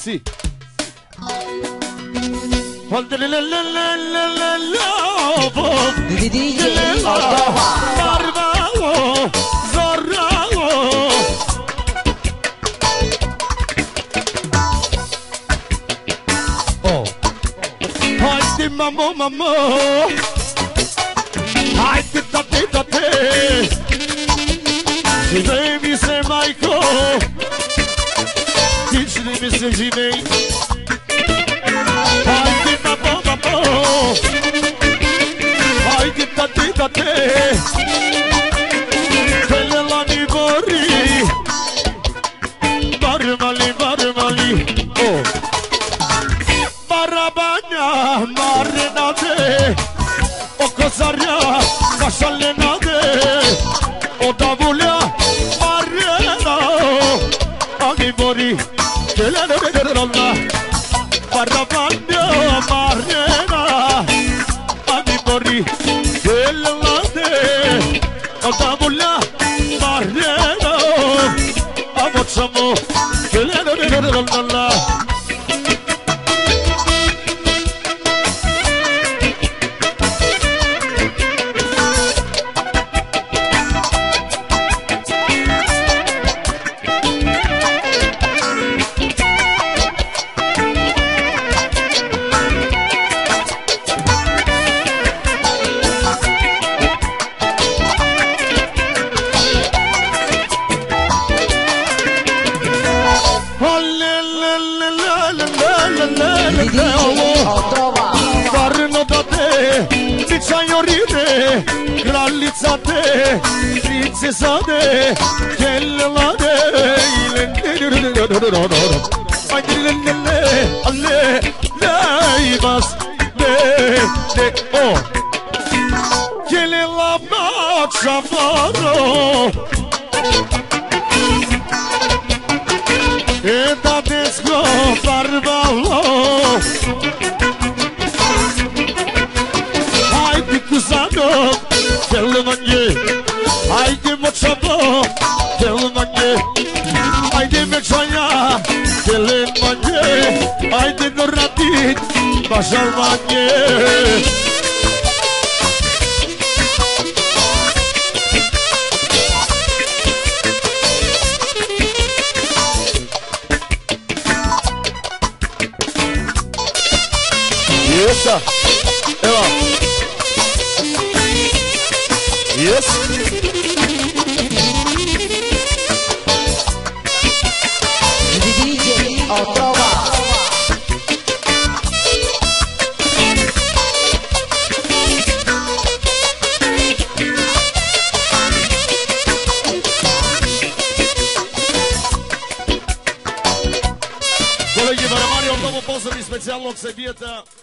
Sì. Mamma, mamma, hai te, și de mi se mai co, nici de mi se zinei, hai te, mamma, mamma, hai te, pele la nivori, barmali, oh. Barabanya marinade, o kozarya kaşalenade, o davulya marina, agibori kelelelelala. Barabanya marina, agibori kelelelade, o davulya marina, amotsamo kelelelelala. Kralițate, prințesade, chelelade, ale, neivas, de, oh, chelela mața varo, e da desco barbalo, haide cu zano, haydi moçaba, gelin anne, haydi meçaya, gelin anne, haydi nuratit, başal anne. Essa, ela. Yes. DJ Otrova. Colegi, vă rămâne o două poză special loc să bietă.